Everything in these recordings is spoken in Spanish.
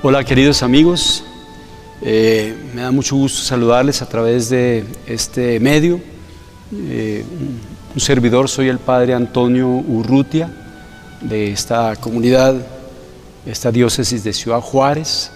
Hola queridos amigos, me da mucho gusto saludarles a través de este medio. Un servidor, soy el Padre Antonio Urrutia de esta comunidad, esta diócesis de Ciudad Juárez.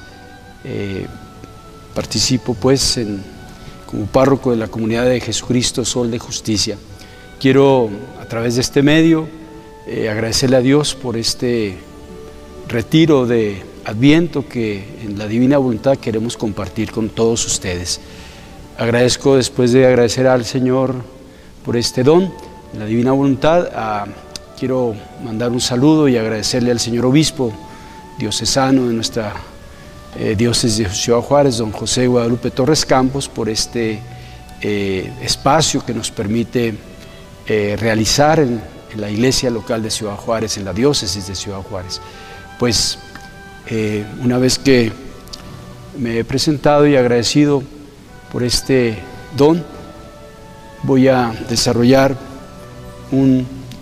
Participo pues como párroco de la comunidad de Jesucristo Sol de Justicia. Quiero a través de este medio agradecerle a Dios por este retiro de Adviento que en la divina voluntad queremos compartir con todos ustedes. Agradezco, después de agradecer al Señor por este don, la divina voluntad, quiero mandar un saludo y agradecerle al señor obispo diocesano de nuestra diócesis de Ciudad Juárez, don José Guadalupe Torres Campos, por este espacio que nos permite realizar en la iglesia local de Ciudad Juárez, en la diócesis de Ciudad Juárez. Pues una vez que me he presentado y agradecido por este don, voy a desarrollar un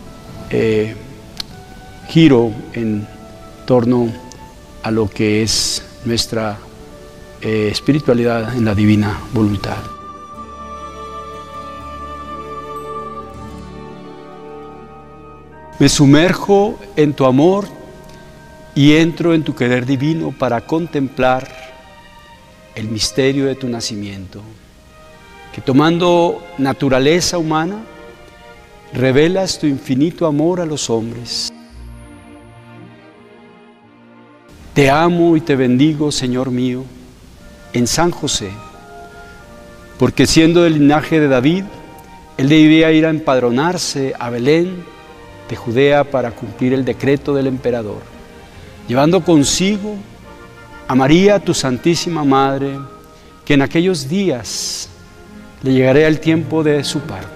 giro en torno a lo que es nuestra espiritualidad en la divina voluntad. Me sumerjo en tu amor y entro en tu querer divino para contemplar el misterio de tu nacimiento, que tomando naturaleza humana, revelas tu infinito amor a los hombres. Te amo y te bendigo, Señor mío, en San José, porque siendo del linaje de David, él debía ir a empadronarse a Belén de Judea para cumplir el decreto del emperador, llevando consigo a María, tu Santísima Madre, que en aquellos días le llegaría el tiempo de su parto.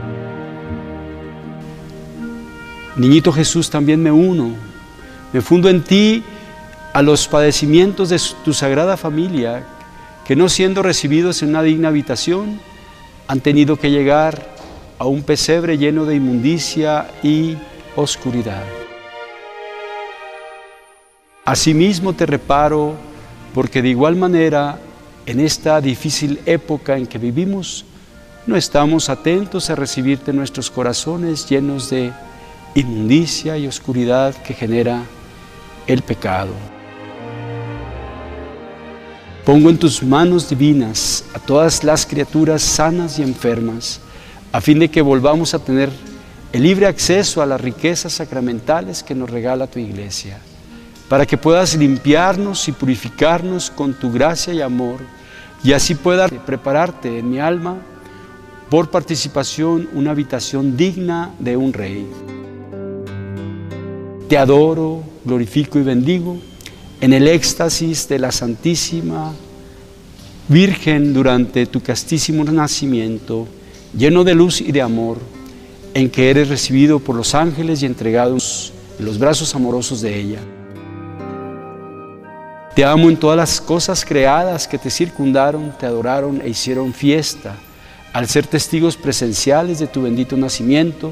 Niñito Jesús, también me uno, me fundo en ti a los padecimientos de tu sagrada familia, que no siendo recibidos en una digna habitación, han tenido que llegar a un pesebre lleno de inmundicia y oscuridad. Asimismo te reparo, porque de igual manera, en esta difícil época en que vivimos, no estamos atentos a recibirte en nuestros corazones llenos de inmundicia y oscuridad que genera el pecado. Pongo en tus manos divinas a todas las criaturas sanas y enfermas, a fin de que volvamos a tener el libre acceso a las riquezas sacramentales que nos regala tu Iglesia, para que puedas limpiarnos y purificarnos con tu gracia y amor, y así pueda prepararte en mi alma, por participación, una habitación digna de un rey. Te adoro, glorifico y bendigo en el éxtasis de la Santísima Virgen durante tu castísimo nacimiento, lleno de luz y de amor, en que eres recibido por los ángeles y entregado en los brazos amorosos de ella. Te amo en todas las cosas creadas que te circundaron, te adoraron e hicieron fiesta, al ser testigos presenciales de tu bendito nacimiento.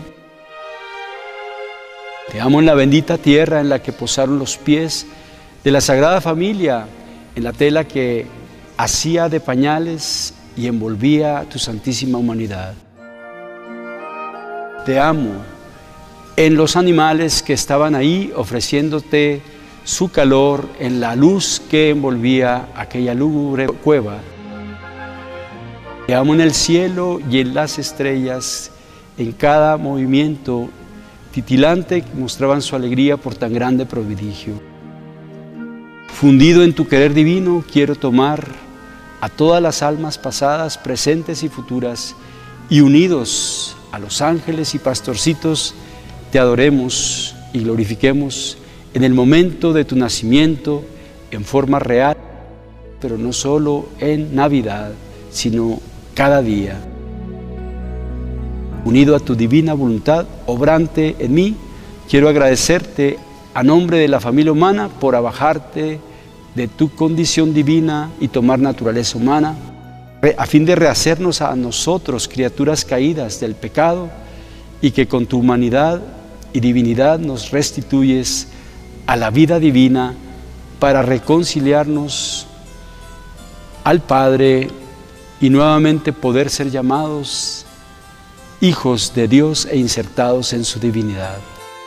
Te amo en la bendita tierra en la que posaron los pies de la Sagrada Familia, en la tela que hacía de pañales y envolvía tu santísima humanidad. Te amo en los animales que estaban ahí ofreciéndote su calor en la luz que envolvía aquella lúgubre cueva. Te amo en el cielo y en las estrellas, en cada movimiento titilante que mostraban su alegría por tan grande prodigio. Fundido en tu querer divino, quiero tomar a todas las almas pasadas, presentes y futuras, y unidos a los ángeles y pastorcitos, te adoremos y glorifiquemos en el momento de tu nacimiento, en forma real, pero no solo en Navidad, sino cada día. Unido a tu divina voluntad, obrante en mí, quiero agradecerte a nombre de la familia humana por abajarte de tu condición divina y tomar naturaleza humana, a fin de rehacernos a nosotros, criaturas caídas del pecado, y que con tu humanidad y divinidad nos restituyes a la vida divina para reconciliarnos al Padre y nuevamente poder ser llamados hijos de Dios e insertados en su divinidad.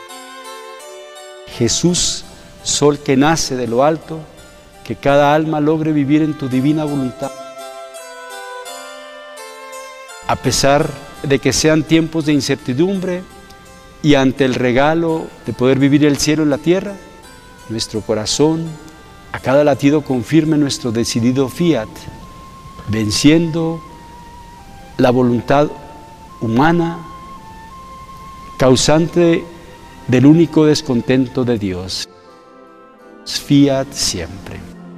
Jesús, sol que nace de lo alto, que cada alma logre vivir en tu divina voluntad. A pesar de que sean tiempos de incertidumbre y ante el regalo de poder vivir el cielo en la tierra, nuestro corazón a cada latido confirme nuestro decidido fiat, venciendo la voluntad humana, causante del único descontento de Dios. Fiat siempre.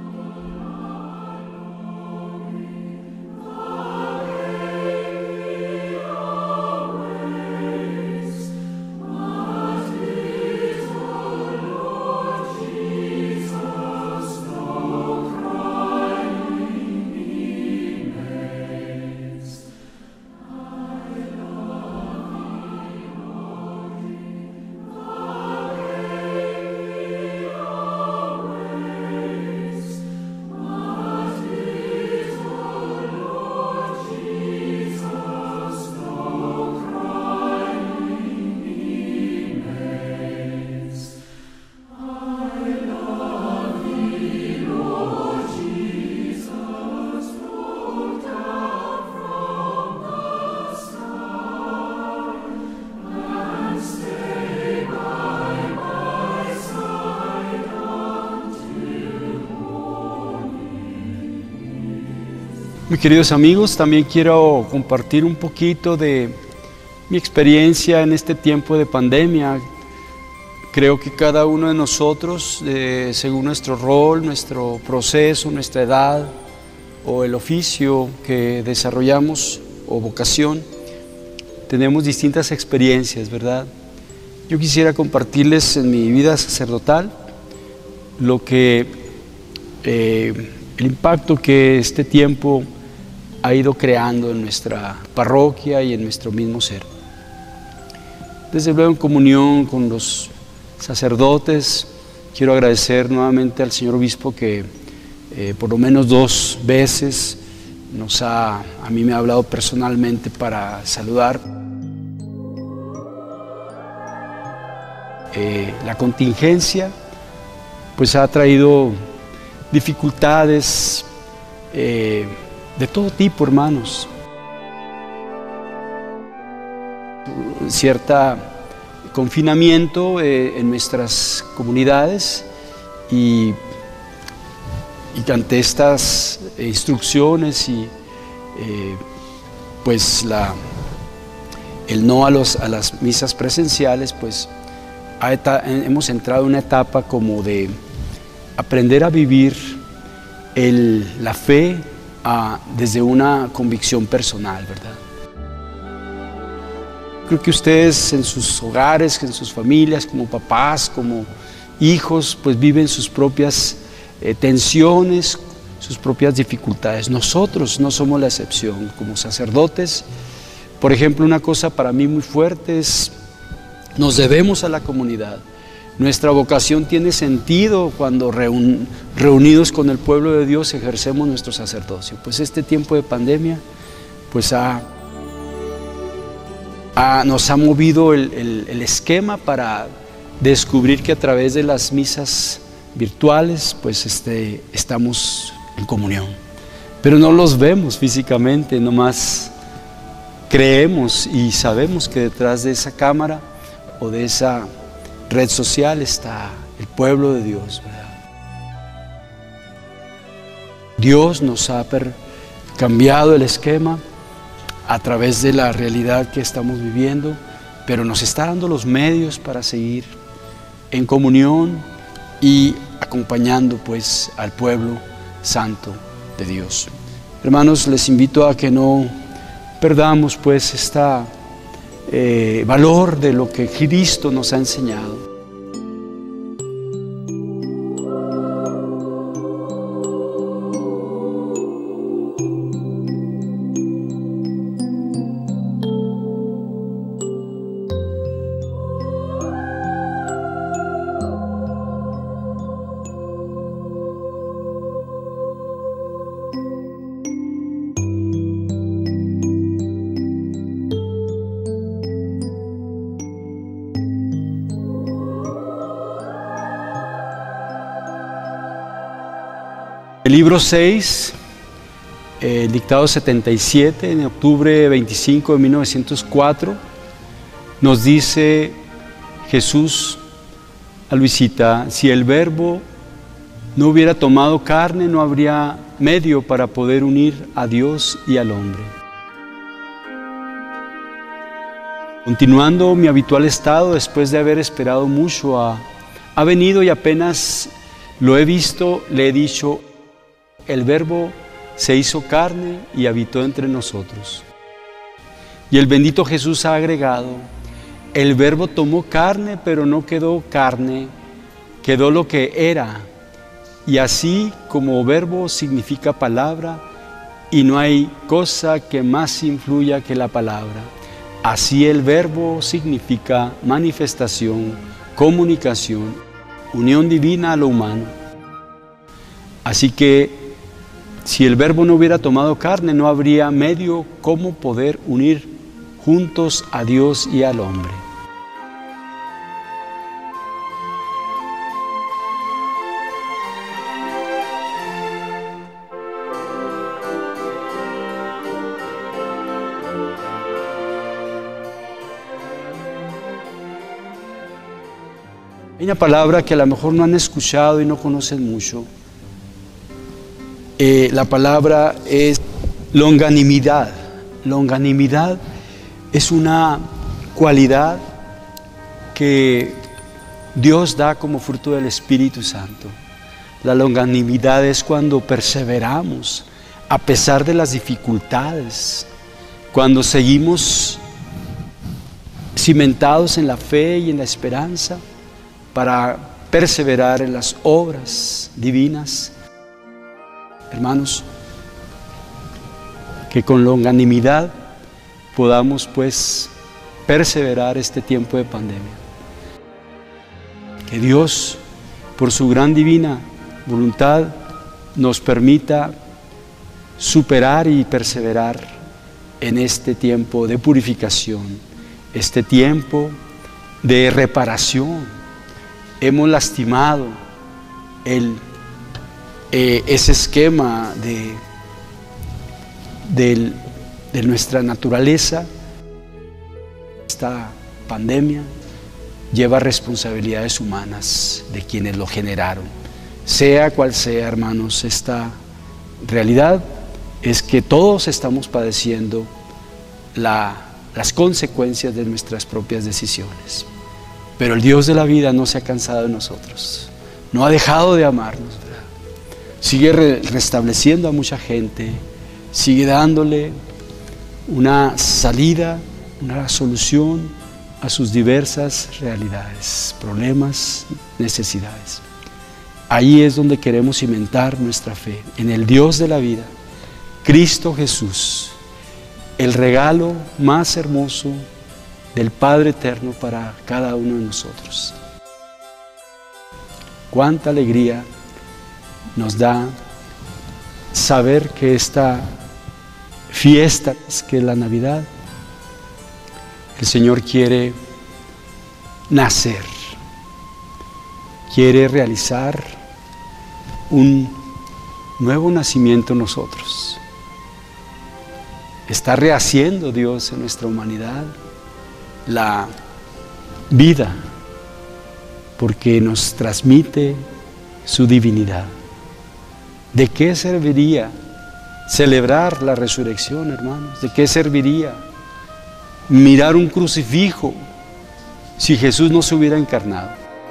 Mis queridos amigos, también quiero compartir un poquito de mi experiencia en este tiempo de pandemia. Creo que cada uno de nosotros, según nuestro rol, nuestro proceso, nuestra edad o el oficio que desarrollamos o vocación, tenemos distintas experiencias, ¿verdad? Yo quisiera compartirles en mi vida sacerdotal el impacto que este tiempo ha ido creando en nuestra parroquia y en nuestro mismo ser. Desde luego, en comunión con los sacerdotes, quiero agradecer nuevamente al señor obispo que por lo menos 2 veces a mí me ha hablado personalmente para saludar. La contingencia pues ha traído dificultades de todo tipo, hermanos. Cierto confinamiento en nuestras comunidades y ante estas instrucciones y pues el no a las misas presenciales, pues hemos entrado en una etapa como de aprender a vivir la fe desde una convicción personal, ¿verdad? Creo que ustedes en sus hogares, en sus familias, como papás, como hijos, pues viven sus propias tensiones, sus propias dificultades. Nosotros no somos la excepción. Como sacerdotes, por ejemplo, una cosa para mí muy fuerte es, nos debemos a la comunidad. Nuestra vocación tiene sentido cuando reunidos con el pueblo de Dios ejercemos nuestro sacerdocio. Pues este tiempo de pandemia pues nos ha movido el esquema para descubrir que a través de las misas virtuales pues estamos en comunión. Pero no los vemos físicamente, nomás creemos y sabemos que detrás de esa cámara o de esa red social está el pueblo de Dios, ¿verdad? Dios nos ha cambiado el esquema a través de la realidad que estamos viviendo, pero nos está dando los medios para seguir en comunión y acompañando pues al pueblo santo de Dios. Hermanos, les invito a que no perdamos pues valor de lo que Cristo nos ha enseñado. El libro 6, el dictado 77, en octubre 25 de 1904, nos dice Jesús a Luisita: si el Verbo no hubiera tomado carne, no habría medio para poder unir a Dios y al hombre. Continuando mi habitual estado, después de haber esperado mucho, ha venido y apenas lo he visto, le he dicho: el Verbo se hizo carne y habitó entre nosotros. Y el bendito Jesús ha agregado: el Verbo tomó carne, pero no quedó carne, quedó lo que era. Y así como Verbo significa palabra, y no hay cosa que más influya que la palabra, así el Verbo significa manifestación, comunicación, unión divina a lo humano. Así que si el Verbo no hubiera tomado carne, no habría medio cómo poder unir juntos a Dios y al hombre. Hay una palabra que a lo mejor no han escuchado y no conocen mucho. La palabra es longanimidad. Longanimidad es una cualidad que Dios da como fruto del Espíritu Santo. La longanimidad es cuando perseveramos a pesar de las dificultades, cuando seguimos cimentados en la fe y en la esperanza para perseverar en las obras divinas. Hermanos, que con longanimidad podamos pues perseverar este tiempo de pandemia. Que Dios, por su gran divina voluntad, nos permita superar y perseverar en este tiempo de purificación, este tiempo de reparación. Hemos lastimado ese esquema de nuestra naturaleza. Esta pandemia lleva responsabilidades humanas de quienes lo generaron. Sea cual sea, hermanos, esta realidad es que todos estamos padeciendo las consecuencias de nuestras propias decisiones. Pero el Dios de la vida no se ha cansado de nosotros, no ha dejado de amarnos, ¿verdad? Sigue restableciendo a mucha gente, sigue dándole una salida, una solución a sus diversas realidades, problemas, necesidades. Ahí es donde queremos cimentar nuestra fe, en el Dios de la vida, Cristo Jesús, el regalo más hermoso del Padre Eterno para cada uno de nosotros. Cuánta alegría nos da saber que esta fiesta, que es la Navidad, el Señor quiere nacer, quiere realizar un nuevo nacimiento en nosotros. Está rehaciendo Dios en nuestra humanidad la vida, porque nos transmite su divinidad. ¿De qué serviría celebrar la resurrección, hermanos? ¿De qué serviría mirar un crucifijo si Jesús no se hubiera encarnado?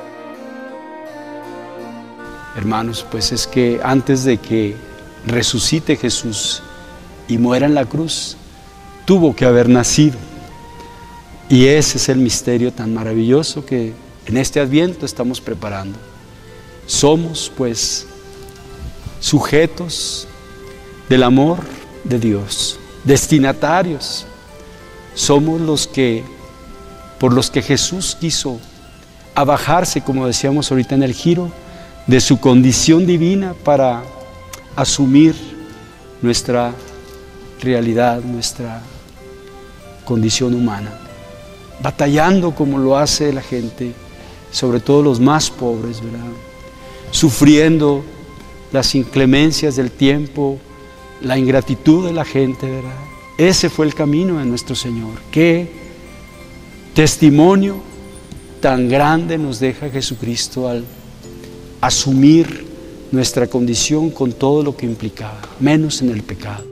Hermanos, pues es que antes de que resucite Jesús y muera en la cruz, tuvo que haber nacido. Y ese es el misterio tan maravilloso que en este Adviento estamos preparando. Somos pues sujetos del amor de Dios, destinatarios. Somos por los que Jesús quiso abajarse, como decíamos ahorita en el giro, de su condición divina para asumir nuestra realidad, nuestra condición humana, batallando como lo hace la gente, sobre todo los más pobres, ¿verdad? Sufriendo las inclemencias del tiempo, la ingratitud de la gente, ¿verdad? Ese fue el camino de nuestro Señor. Qué testimonio tan grande nos deja Jesucristo al asumir nuestra condición con todo lo que implicaba, menos en el pecado.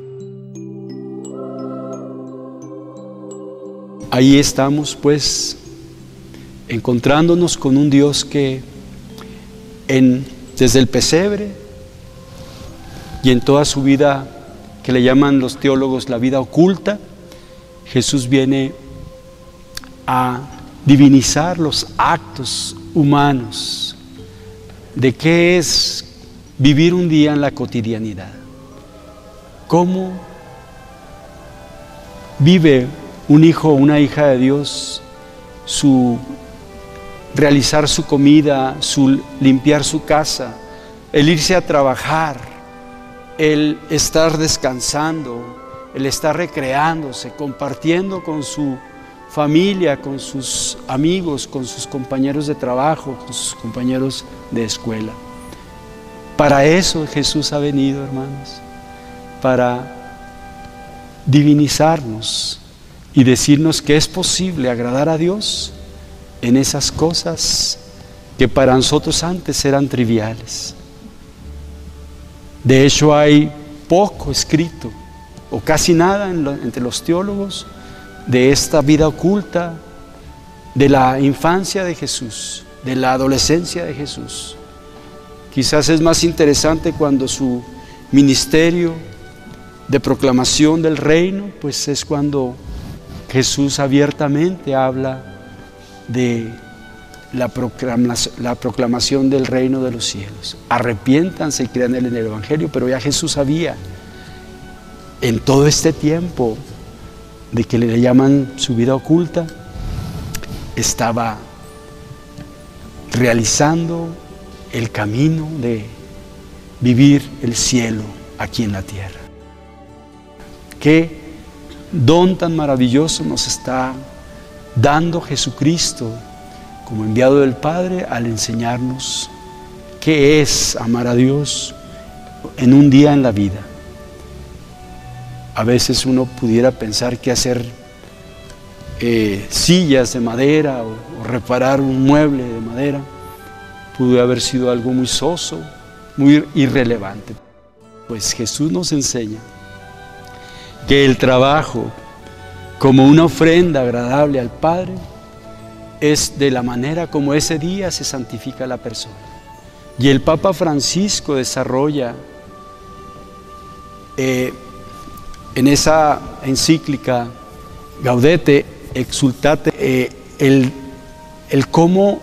Ahí estamos, pues, encontrándonos con un Dios que desde el pesebre y en toda su vida, que le llaman los teólogos la vida oculta, Jesús viene a divinizar los actos humanos de qué es vivir un día en la cotidianidad. ¿Cómo vive un hijo o una hija de Dios su realizar su comida, su limpiar su casa, el irse a trabajar, el estar descansando, el estar recreándose, compartiendo con su familia, con sus amigos, con sus compañeros de trabajo, con sus compañeros de escuela? Para eso Jesús ha venido, hermanos, para divinizarnos y decirnos que es posible agradar a Dios en esas cosas que para nosotros antes eran triviales. De hecho, hay poco escrito, o casi nada entre los teólogos, de esta vida oculta, de la infancia de Jesús, de la adolescencia de Jesús. Quizás es más interesante cuando su ministerio de proclamación del reino, pues es cuando Jesús abiertamente habla de la proclamación del reino de los cielos. Arrepiéntanse y crean en el Evangelio, pero ya Jesús sabía en todo este tiempo de que le llaman su vida oculta, estaba realizando el camino de vivir el cielo aquí en la tierra. Qué don tan maravilloso nos está dando Jesucristo como enviado del Padre al enseñarnos qué es amar a Dios en un día en la vida. A veces uno pudiera pensar que hacer sillas de madera o reparar un mueble de madera pudo haber sido algo muy soso, muy irrelevante. Pues Jesús nos enseña que el trabajo como una ofrenda agradable al Padre es de la manera como ese día se santifica la persona. Y el Papa Francisco desarrolla en esa encíclica Gaudete Exsultate el cómo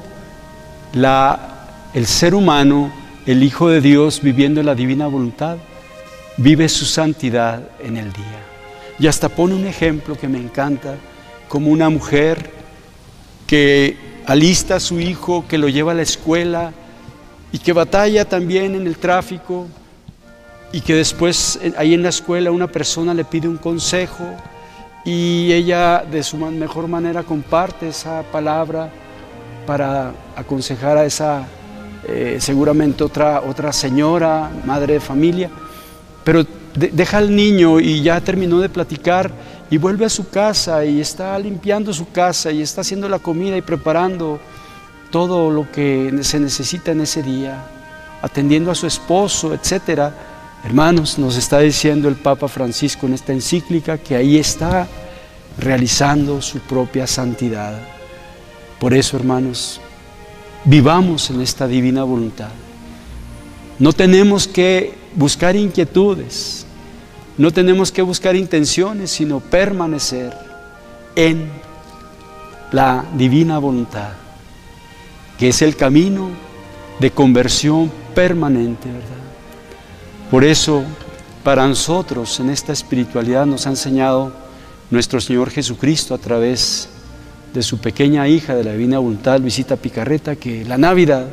el ser humano, el Hijo de Dios viviendo en la divina voluntad, vive su santidad en el día. Y hasta pone un ejemplo que me encanta, como una mujer que alista a su hijo, que lo lleva a la escuela y que batalla también en el tráfico, y que después ahí en la escuela una persona le pide un consejo y ella de su mejor manera comparte esa palabra para aconsejar a esa seguramente otra señora, madre de familia, pero deja al niño y ya terminó de platicar y vuelve a su casa y está limpiando su casa y está haciendo la comida y preparando todo lo que se necesita en ese día, atendiendo a su esposo, etcétera. Hermanos, nos está diciendo el Papa Francisco en esta encíclica que ahí está realizando su propia santidad. Por eso, hermanos, vivamos en esta divina voluntad. No tenemos que buscar inquietudes, no tenemos que buscar intenciones, sino permanecer en la divina voluntad, que es el camino de conversión permanente, ¿verdad? Por eso, para nosotros en esta espiritualidad nos ha enseñado nuestro Señor Jesucristo a través de su pequeña hija de la divina voluntad, Luisita Picarreta, que la Navidad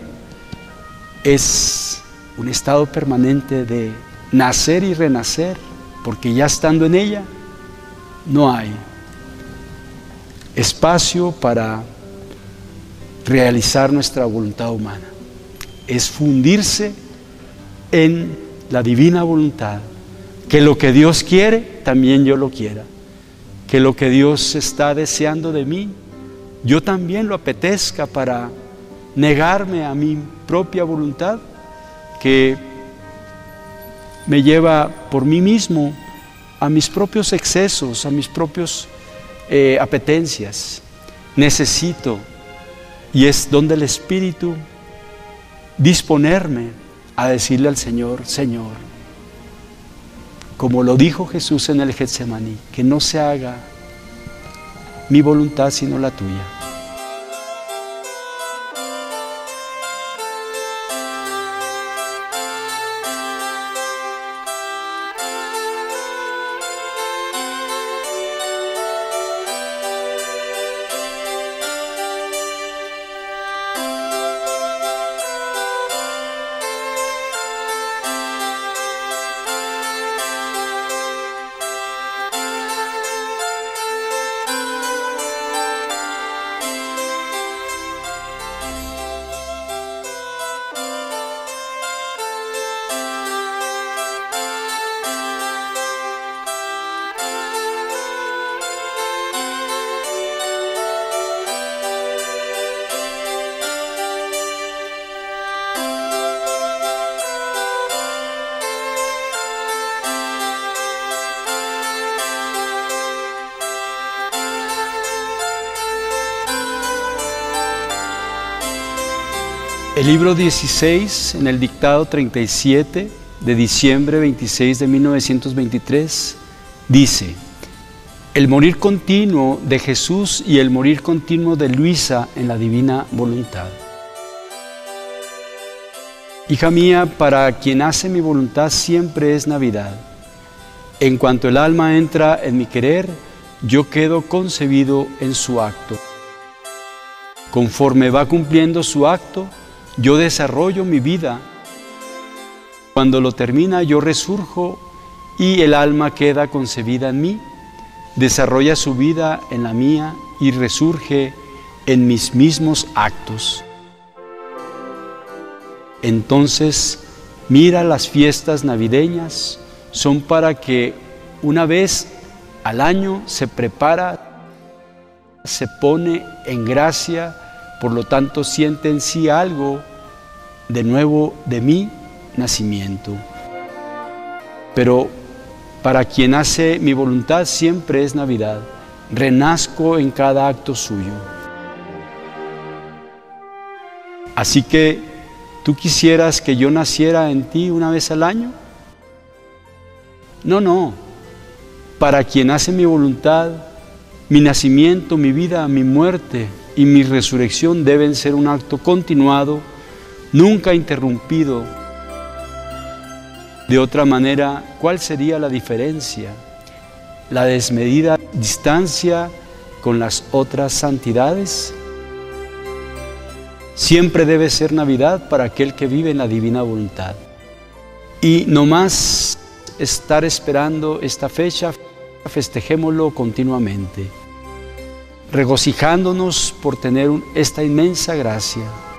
es un estado permanente de nacer y renacer, porque ya estando en ella no hay espacio para realizar nuestra voluntad humana. Es fundirse en la divina voluntad, que lo que Dios quiere, también yo lo quiera, que lo que Dios está deseando de mí, yo también lo apetezca, para negarme a mi propia voluntad, que me lleva por mí mismo a mis propios excesos, a mis propios apetencias. Necesito, y es donde el Espíritu, disponerme a decirle al Señor: Señor, como lo dijo Jesús en el Getsemaní, que no se haga mi voluntad sino la tuya. El libro 16, en el dictado 37 de diciembre 26 de 1923, dice: el morir continuo de Jesús y el morir continuo de Luisa en la divina voluntad. Hija mía, para quien hace mi voluntad siempre es Navidad. En cuanto el alma entra en mi querer, yo quedo concebido en su acto. Conforme va cumpliendo su acto, yo desarrollo mi vida. Cuando lo termina, yo resurjo y el alma queda concebida en mí, desarrolla su vida en la mía y resurge en mis mismos actos. Entonces, mira, las fiestas navideñas son para que una vez al año se prepara, se pone en gracia, por lo tanto siente en sí algo de nuevo de mi nacimiento. Pero para quien hace mi voluntad siempre es Navidad. Renazco en cada acto suyo. Así que, ¿tú quisieras que yo naciera en ti una vez al año? No, no. Para quien hace mi voluntad, mi nacimiento, mi vida, mi muerte y mi resurrección deben ser un acto continuado, nunca interrumpido. De otra manera, ¿cuál sería la diferencia? ¿La desmedida distancia con las otras santidades? Siempre debe ser Navidad para aquel que vive en la divina voluntad. Y no más estar esperando esta fecha, festejémoslo continuamente, regocijándonos por tener esta inmensa gracia.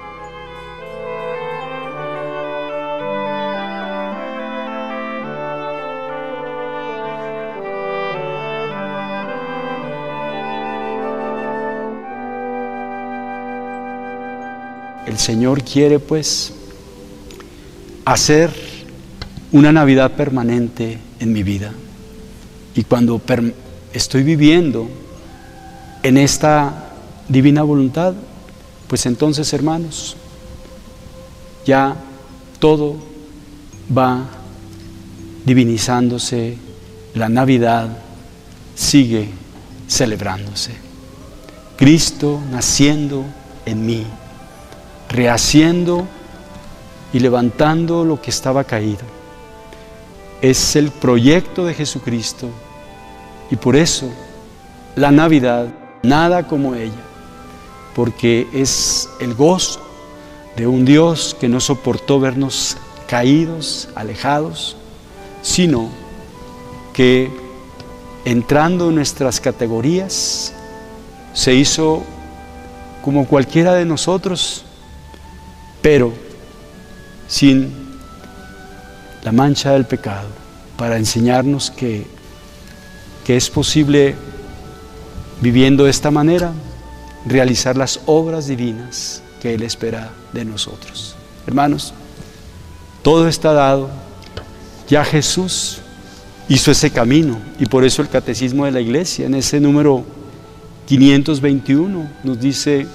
El Señor quiere, pues, hacer una Navidad permanente en mi vida. Y cuando estoy viviendo en esta divina voluntad, pues entonces, hermanos, ya todo va divinizándose, la Navidad sigue celebrándose. Cristo naciendo en mí, rehaciendo y levantando lo que estaba caído. Es el proyecto de Jesucristo y por eso la Navidad, nada como ella, porque es el gozo de un Dios que no soportó vernos caídos, alejados, sino que entrando en nuestras categorías se hizo como cualquiera de nosotros, pero sin la mancha del pecado, para enseñarnos que es posible, viviendo de esta manera, realizar las obras divinas que Él espera de nosotros. Hermanos, todo está dado. Ya Jesús hizo ese camino, y por eso el Catecismo de la Iglesia, en ese número 521, nos dice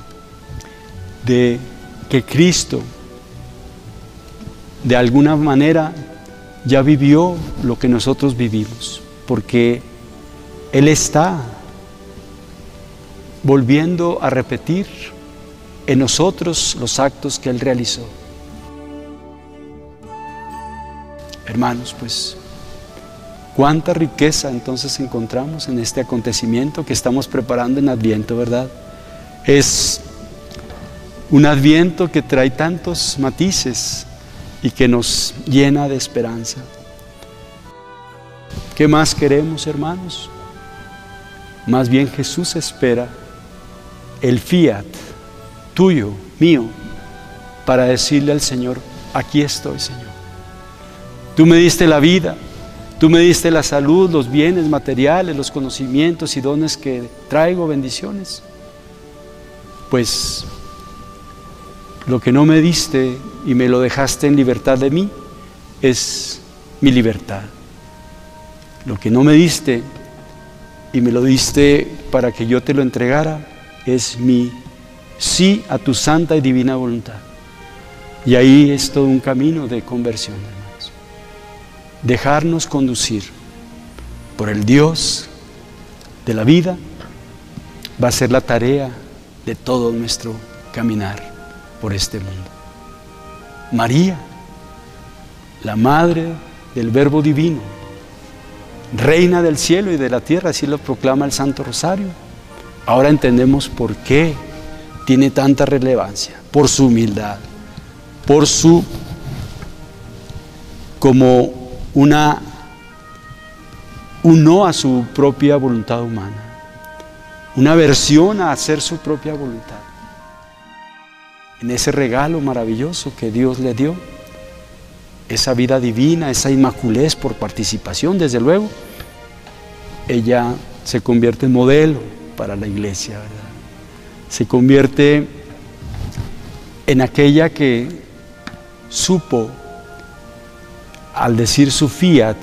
de que Cristo de alguna manera ya vivió lo que nosotros vivimos, porque Él está volviendo a repetir en nosotros los actos que Él realizó. Hermanos, pues, cuánta riqueza entonces encontramos en este acontecimiento que estamos preparando en Adviento, ¿verdad? Es un Adviento que trae tantos matices y que nos llena de esperanza. ¿Qué más queremos, hermanos? Más bien Jesús espera el fiat tuyo, mío, para decirle al Señor: aquí estoy, Señor. Tú me diste la vida, tú me diste la salud, los bienes materiales, los conocimientos y dones que traigo, bendiciones. Pues lo que no me diste y me lo dejaste en libertad de mí es mi libertad. Lo que no me diste y me lo diste para que yo te lo entregara es mi sí a tu santa y divina voluntad. Y ahí es todo un camino de conversión, hermanos. Dejarnos conducir por el Dios de la vida va a ser la tarea de todo nuestro caminar por este mundo. María, la madre del Verbo Divino, reina del cielo y de la tierra, así lo proclama el Santo Rosario. Ahora entendemos por qué tiene tanta relevancia, por su humildad, por su como un no a su propia voluntad humana, una aversión a hacer su propia voluntad. En ese regalo maravilloso que Dios le dio, esa vida divina, esa inmaculez por participación, desde luego, ella se convierte en modelo para la Iglesia, ¿verdad? Se convierte en aquella que supo, al decir su fiat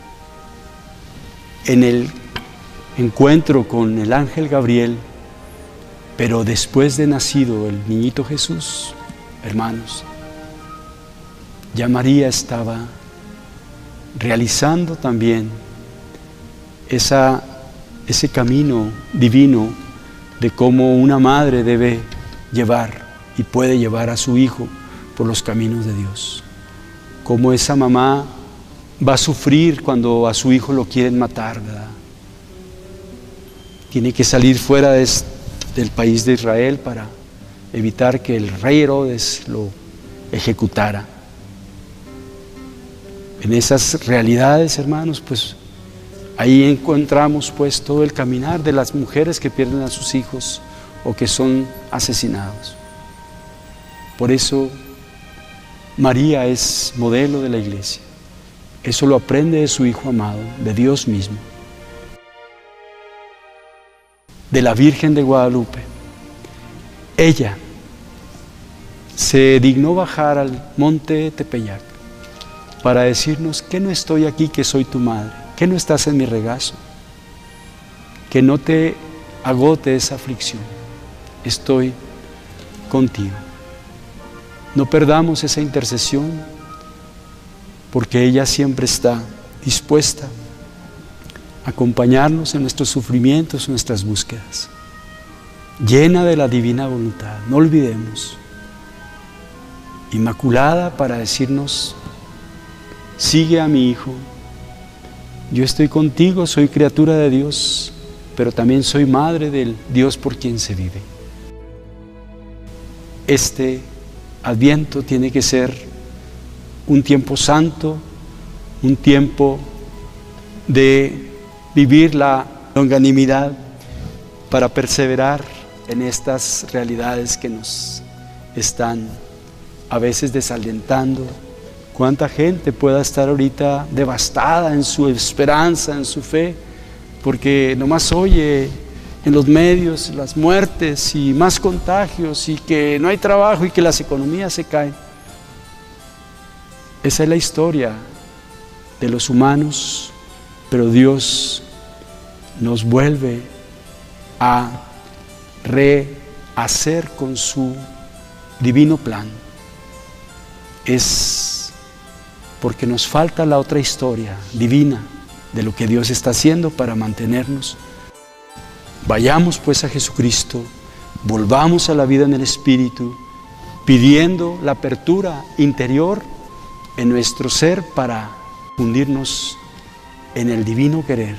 en el encuentro con el ángel Gabriel, pero después de nacido el niñito Jesús, hermanos, ya María estaba realizando también ese camino divino de cómo una madre debe llevar y puede llevar a su hijo por los caminos de Dios. Cómo esa mamá va a sufrir cuando a su hijo lo quieren matar, ¿verdad? Tiene que salir fuera del país de Israel para evitar que el rey Herodes lo ejecutara. En esas realidades, hermanos, pues ahí encontramos pues todo el caminar de las mujeres que pierden a sus hijos o que son asesinados. Por eso María es modelo de la Iglesia. Eso lo aprende de su Hijo amado, de Dios mismo, de la Virgen de Guadalupe. Ella se dignó bajar al monte Tepeyac para decirnos que no estoy aquí, que soy tu madre, que no estás en mi regazo, que no te agote esa aflicción, estoy contigo. No perdamos esa intercesión, porque ella siempre está dispuesta a acompañarnos en nuestros sufrimientos, en nuestras búsquedas, llena de la divina voluntad. No olvidemos, inmaculada para decirnos: sigue a mi hijo, yo estoy contigo, soy criatura de Dios, pero también soy madre del Dios por quien se vive. Este Adviento tiene que ser un tiempo santo, un tiempo de vivir la longanimidad para perseverar en estas realidades que nos están a veces desalentando, cuánta gente pueda estar ahorita devastada en su esperanza, en su fe, porque nomás oye en los medios las muertes y más contagios y que no hay trabajo y que las economías se caen. Esa es la historia de los humanos, pero Dios nos vuelve a rehacer con su divino plan. Es porque nos falta la otra historia divina de lo que Dios está haciendo para mantenernos. Vayamos pues a Jesucristo, volvamos a la vida en el Espíritu, pidiendo la apertura interior en nuestro ser para fundirnos en el divino querer.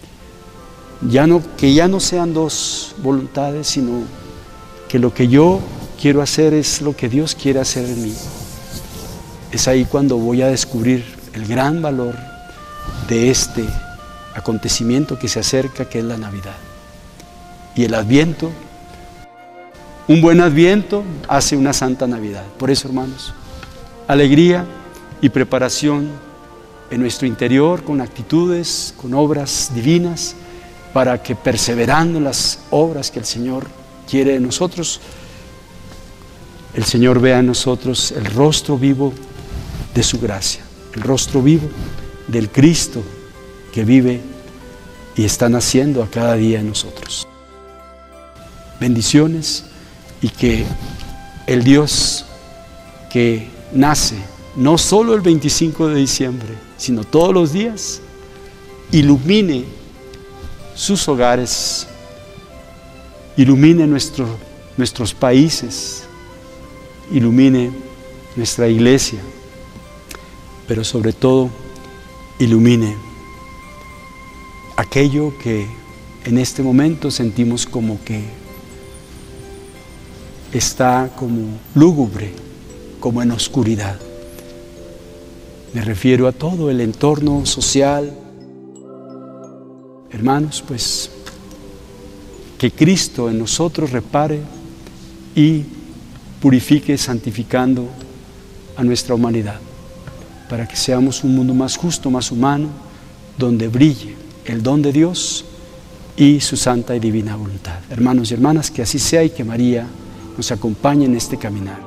Que ya no sean dos voluntades, sino que lo que yo quiero hacer es lo que Dios quiere hacer en mí. Es ahí cuando voy a descubrir el gran valor de este acontecimiento que se acerca, que es la Navidad. Y el Adviento, un buen Adviento hace una santa Navidad. Por eso, hermanos, alegría y preparación en nuestro interior, con actitudes, con obras divinas, para que perseverando en las obras que el Señor quiere de nosotros, el Señor vea en nosotros el rostro vivo de su gracia, el rostro vivo del Cristo que vive y está naciendo a cada día en nosotros. Bendiciones, y que el Dios que nace no solo el 25 de diciembre, sino todos los días, ilumine sus hogares, ilumine nuestros países, ilumine nuestra iglesia, pero sobre todo ilumine aquello que en este momento sentimos como que está como lúgubre, como en oscuridad. Me refiero a todo el entorno social. Hermanos, pues que Cristo en nosotros repare y purifique, santificando a nuestra humanidad, para que seamos un mundo más justo, más humano, donde brille el don de Dios y su santa y divina voluntad. Hermanos y hermanas, que así sea y que María nos acompañe en este caminar.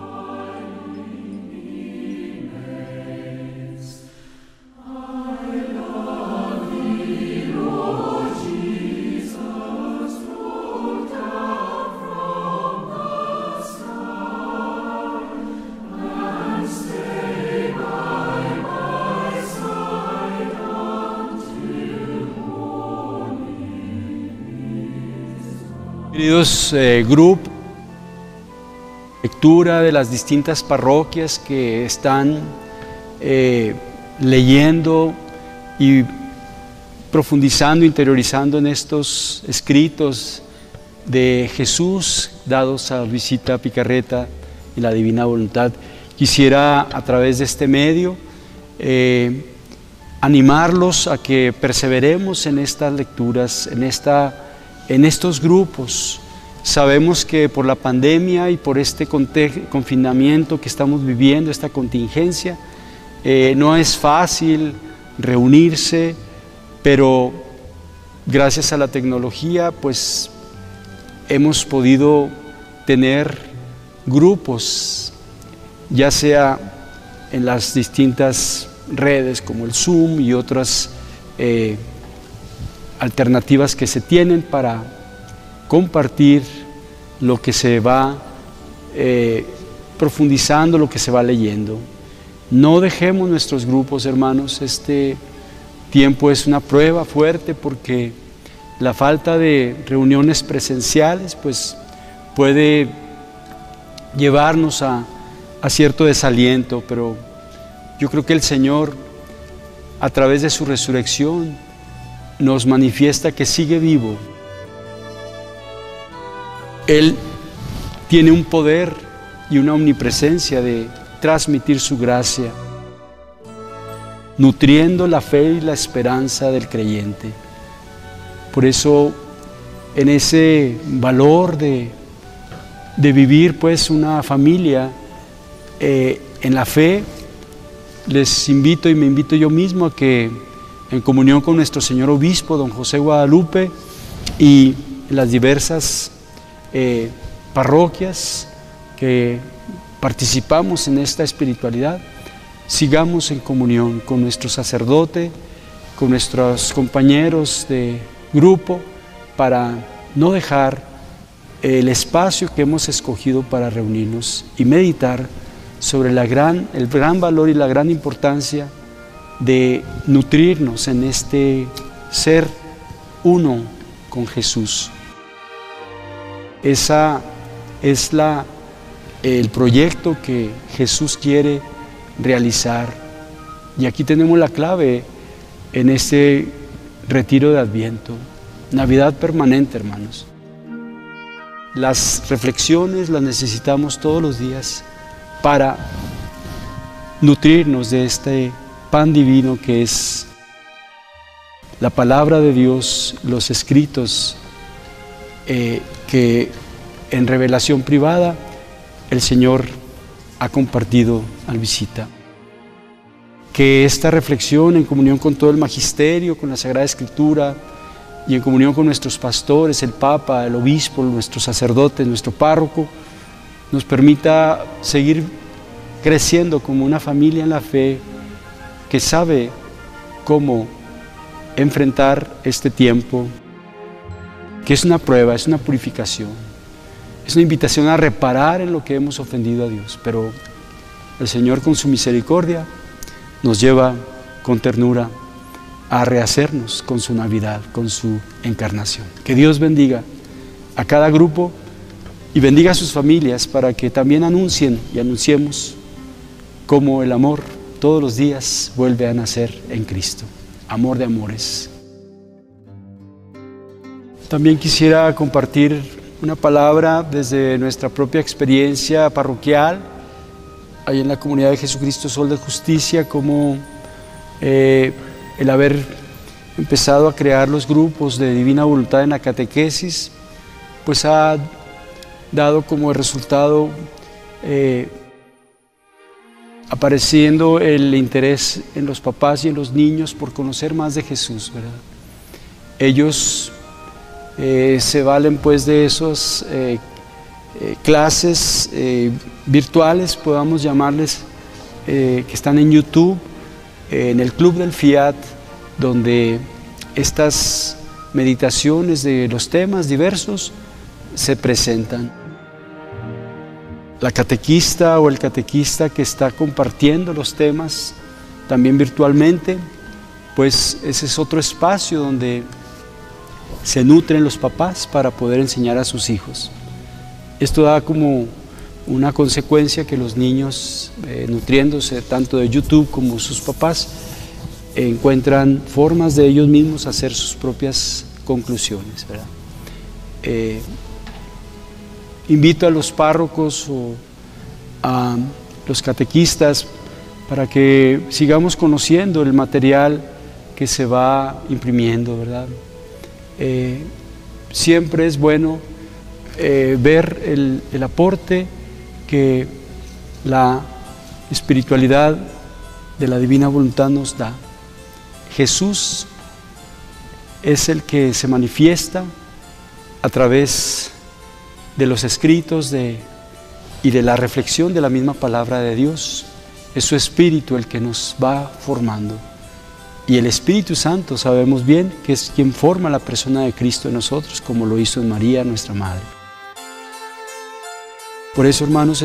Queridos grupo, lectura de las distintas parroquias que están leyendo y profundizando, interiorizando en estos escritos de Jesús dados a Luisita Picarreta y la Divina Voluntad. Quisiera a través de este medio animarlos a que perseveremos en estas lecturas, en estos grupos. Sabemos que por la pandemia y por este confinamiento que estamos viviendo, esta contingencia, no es fácil reunirse, pero gracias a la tecnología pues hemos podido tener grupos, ya sea en las distintas redes como el Zoom y otras alternativas que se tienen para compartir lo que se va profundizando, lo que se va leyendo. No dejemos nuestros grupos, hermanos. Este tiempo es una prueba fuerte porque la falta de reuniones presenciales pues puede llevarnos a cierto desaliento, pero yo creo que el Señor, a través de su resurrección, nos manifiesta que sigue vivo. Él tiene un poder y una omnipresencia de transmitir su gracia, nutriendo la fe y la esperanza del creyente. Por eso, en ese valor de vivir pues una familia en la fe, les invito y me invito yo mismo a que en comunión con nuestro señor obispo, don José Guadalupe, y las diversas parroquias que participamos en esta espiritualidad, sigamos en comunión con nuestro sacerdote, con nuestros compañeros de grupo, para no dejar el espacio que hemos escogido para reunirnos y meditar sobre el gran valor y la gran importancia de nutrirnos en este ser uno con Jesús. Esa es el proyecto que Jesús quiere realizar. Y aquí tenemos la clave en este retiro de Adviento, Navidad permanente, hermanos. Las reflexiones las necesitamos todos los días para nutrirnos de este pan divino que es la palabra de Dios, los escritos que en revelación privada el Señor ha compartido al visita. Que esta reflexión en comunión con todo el magisterio, con la Sagrada Escritura y en comunión con nuestros pastores, el Papa, el Obispo, nuestros sacerdotes, nuestro párroco, nos permita seguir creciendo como una familia en la fe que sabe cómo enfrentar este tiempo, que es una prueba, es una purificación, es una invitación a reparar en lo que hemos ofendido a Dios, pero el Señor con su misericordia nos lleva con ternura a rehacernos con su Navidad, con su encarnación. Que Dios bendiga a cada grupo y bendiga a sus familias para que también anuncien y anunciemos cómo el amor todos los días vuelve a nacer en Cristo. Amor de amores. También quisiera compartir una palabra desde nuestra propia experiencia parroquial, ahí en la comunidad de Jesucristo Sol de Justicia, como el haber empezado a crear los grupos de Divina Voluntad en la catequesis, pues ha dado como resultado apareciendo el interés en los papás y en los niños por conocer más de Jesús, ¿verdad? Ellos se valen pues de esas clases virtuales, podamos llamarles, que están en YouTube, en el Club del Fiat, donde estas meditaciones de los temas diversos se presentan. La catequista o el catequista que está compartiendo los temas también virtualmente, pues ese es otro espacio donde se nutren los papás para poder enseñar a sus hijos. Esto da como una consecuencia que los niños, nutriéndose tanto de YouTube como sus papás, encuentran formas de ellos mismos hacer sus propias conclusiones, ¿verdad? Invito a los párrocos o a los catequistas para que sigamos conociendo el material que se va imprimiendo, ¿verdad? Siempre es bueno ver el aporte que la espiritualidad de la Divina Voluntad nos da. Jesús es el que se manifiesta a través de los escritos y de la reflexión de la misma palabra de Dios. Es su Espíritu el que nos va formando. Y el Espíritu Santo sabemos bien que es quien forma la persona de Cristo en nosotros, como lo hizo en María, nuestra Madre. Por eso, hermanos,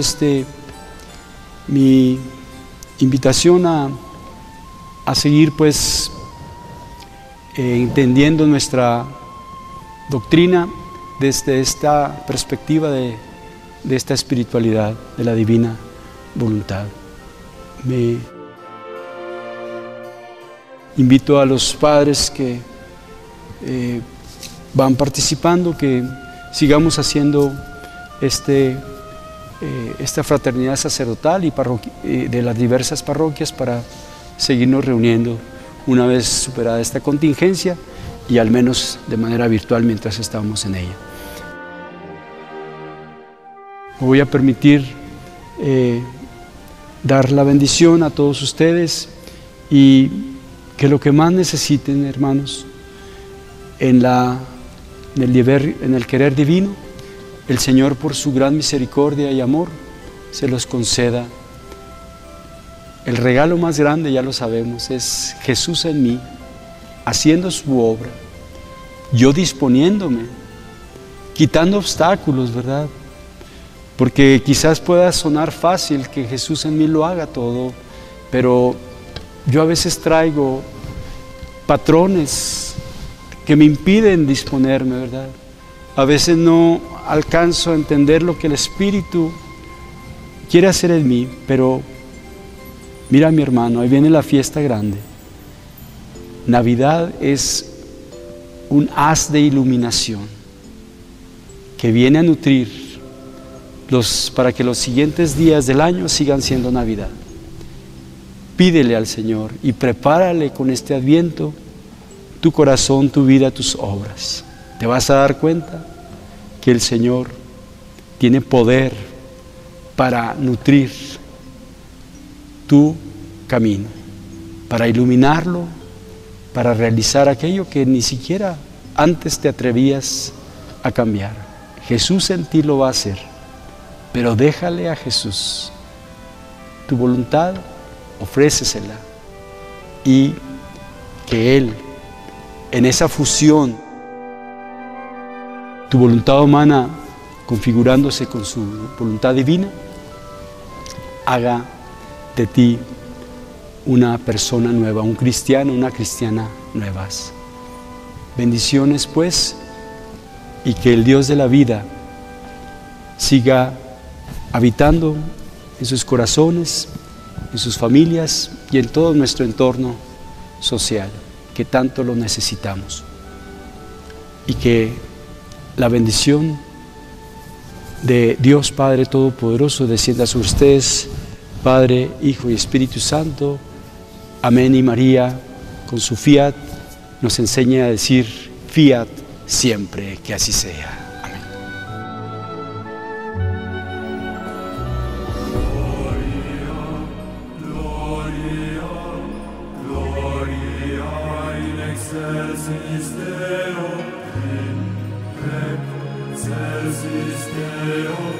mi invitación a seguir pues entendiendo nuestra doctrina desde esta perspectiva de esta espiritualidad, de la Divina Voluntad. Me invito a los padres que van participando, que sigamos haciendo esta fraternidad sacerdotal y de las diversas parroquias para seguirnos reuniendo una vez superada esta contingencia y al menos de manera virtual mientras estamos en ella. Me voy a permitir dar la bendición a todos ustedes y que lo que más necesiten, hermanos, en el querer divino, el Señor, por su gran misericordia y amor, se los conceda. El regalo más grande, ya lo sabemos, es Jesús en mí, haciendo su obra, yo disponiéndome, quitando obstáculos, ¿verdad? Porque quizás pueda sonar fácil que Jesús en mí lo haga todo, pero yo a veces traigo patrones que me impiden disponerme, ¿verdad? A veces no alcanzo a entender lo que el Espíritu quiere hacer en mí, pero mira, mi hermano, ahí viene la fiesta grande. Navidad es un haz de iluminación que viene a nutrir para que los siguientes días del año sigan siendo Navidad. Pídele al Señor y prepárale con este Adviento tu corazón, tu vida, tus obras. Te vas a dar cuenta que el Señor tiene poder para nutrir tu camino, para iluminarlo, para realizar aquello que ni siquiera antes te atrevías a cambiar. Jesús en ti lo va a hacer, pero déjale a Jesús tu voluntad, ofrécesela y que Él, en esa fusión, tu voluntad humana configurándose con su voluntad divina, haga de ti una persona nueva, un cristiano, una cristiana nuevas. Bendiciones pues, y que el Dios de la vida siga habitando en sus corazones, en sus familias y en todo nuestro entorno social, que tanto lo necesitamos. Y que la bendición de Dios Padre Todopoderoso descienda sobre ustedes, Padre, Hijo y Espíritu Santo. Amén. Y María, con su fiat, nos enseña a decir fiat siempre, que así sea. Excelsis Deo, in excelsis Deo.